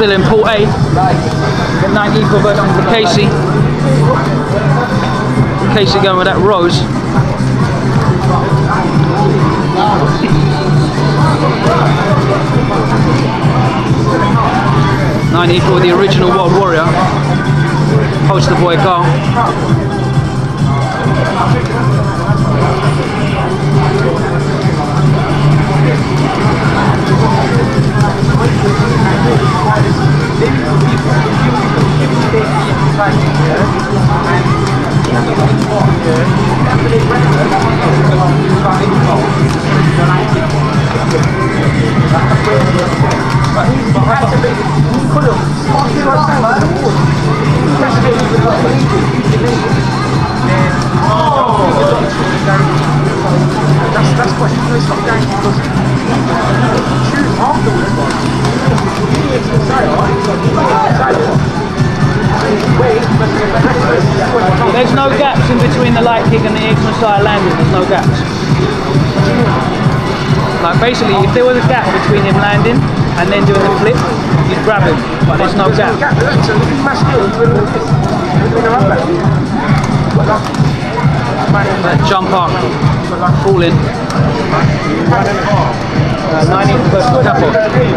still in pool A. The 9 equal versus Vecayse. Vecayse going with that Rose. Nine equal, the original World Warrior. Poster boy car. That's what you stop going because choose afterwards. There's no gaps in between the light kick and the Vecayse landing, there's no gaps. Like basically, if there was a gap between him landing and then doing the flip, you'd grab him, but there's no gap. That jump up, falling. 90 versus Capo.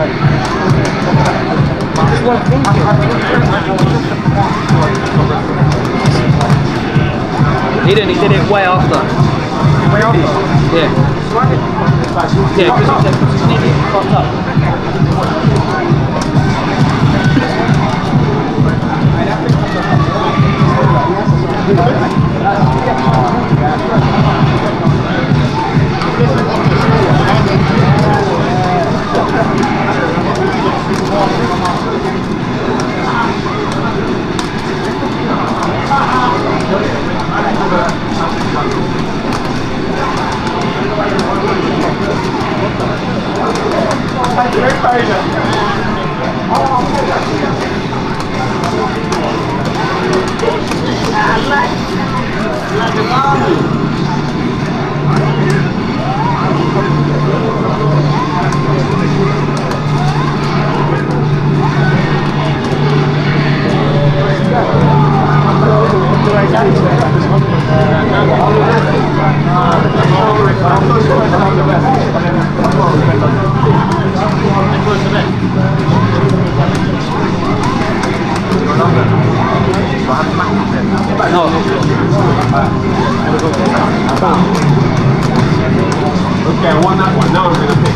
He didn't, he did it way after. Way after? Yeah. Yeah, because his knee popped up. Okay, I won that one. Now I'm going to pick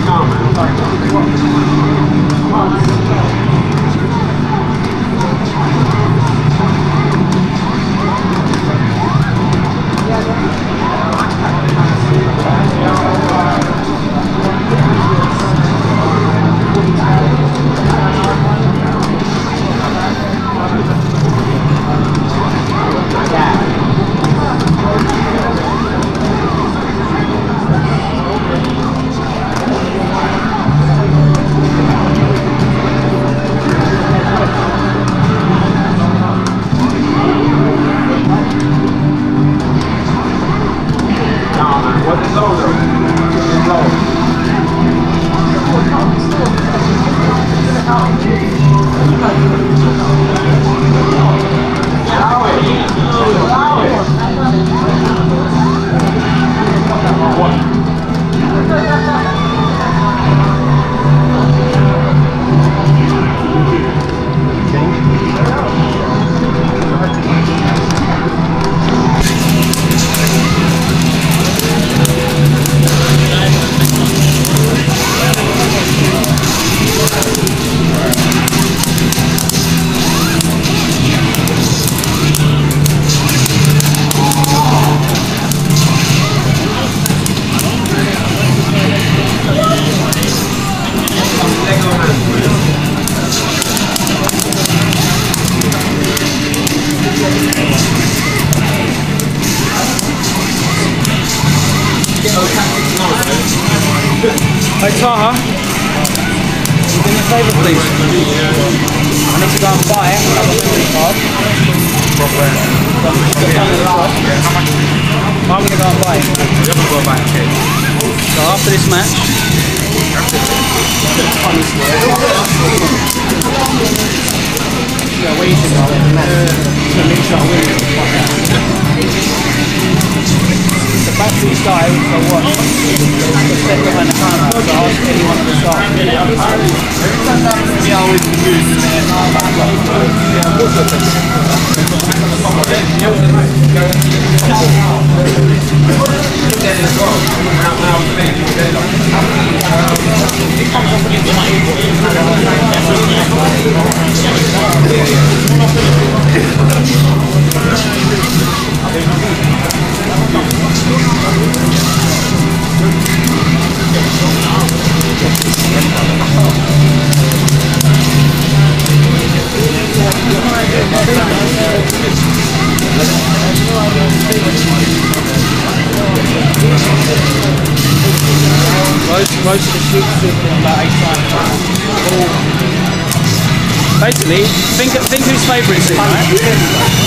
Hey Taha, do me a favour please. I need to go and buy another memory card. I'm going to go and buy it. So after this match, The batteries die, so what? The set behind the camera, so ask anyone at the start. Yeah, always confused. Most of the shoots are about 8 times. Basically, think whose favourite is it, right?